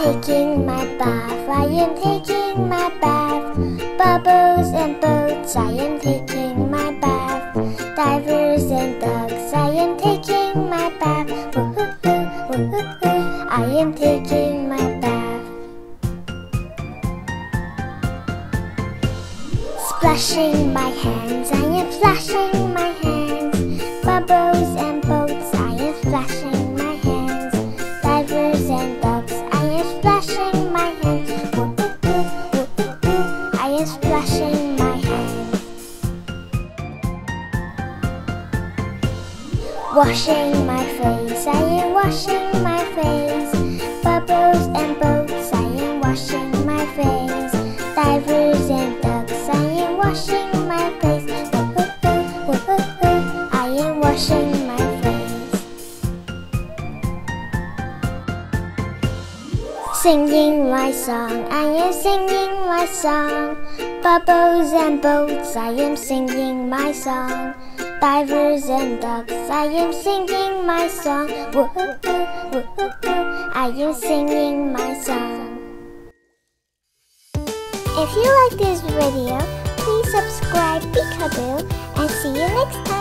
taking my bath, I am taking my bath. Bubbles and boats, I am taking my bath. Divers and ducks, I am taking my bath. Woo-hoo-hoo, woo-hoo-hoo, I am taking my bath. Splashing my hands, I am splashing my hands. Bubbles and boats, I am splashing my hands. Divers and ducks, I am splashing my hands. Woo-hoo-hoo, woo-hoo-hoo, I am splashing my hands. Washing my face, I am washing my face. Bubbles and boats, I am washing my face. Divers and ducks, I am washing my face. Woo-hoo-hoo, woo-hoo-hoo, I am washing my face. Singing my song, I am singing my song. Bubbles and boats, I am singing my song. Divers and ducks, I am singing my song. Woo-hoo-hoo, woo-hoo-hoo, I am singing my song. If you like this video, please subscribe Beecaboo and see you next time.